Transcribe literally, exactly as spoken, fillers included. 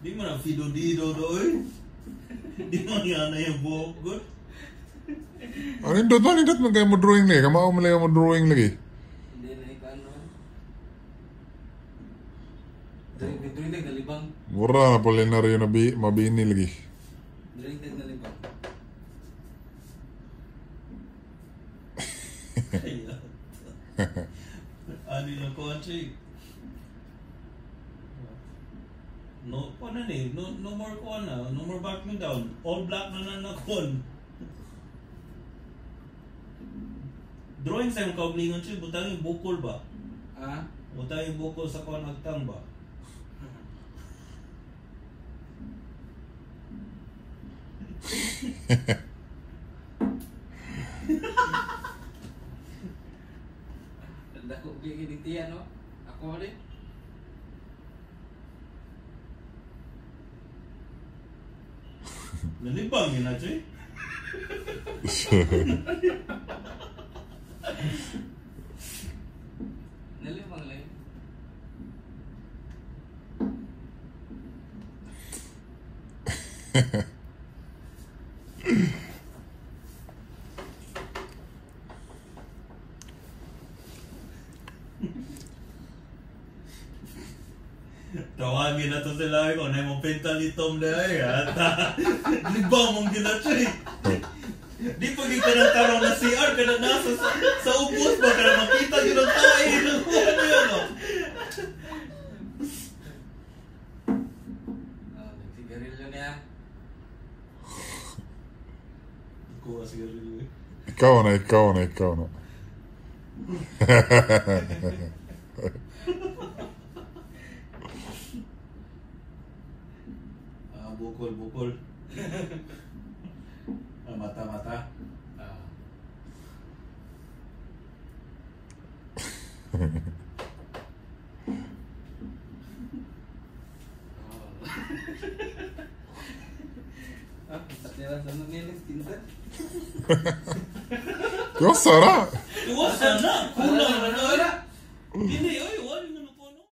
Di mo na fido-dido doon. Di mo yan na yung buhok good. Ano yung dot? Ano yung dot? Magkaya mo drawing lagi? Kamao mo lang mo drawing lagi? Hindi na ikaw ano. Drawing tag nalibang. Mura na polinaryo na bi mabini lagi. Drawing tag nalibang. Ano yung country? No, ko na ni, no, no more ko na, no more back me down. All black na na nakon. Drawing sa yung kauglingon siya, butang yung bukol ba? Ha? Butang yung bukol sa kuwan agtang ba? Dako gigi tiyan no. Ako rin. Nalibang yun na siya. Nalibang lang. Tawagin na to sila ko na yung pentalitom dahil at libang mong ginatry. Di pag ikanang na C R ka na nasa sa, sa ubos ba ka na makita yun ang tayo ng ano yun o. Nagsigarilyo niya. Kuha sigarilyo eh. Ikaw na, ikaw na, ikaw na. Bukol, bukol. Ah, mata, mata. Ah. Ah, patira sa nangyayang tinta. Yung sara. Iwas na! Kulang na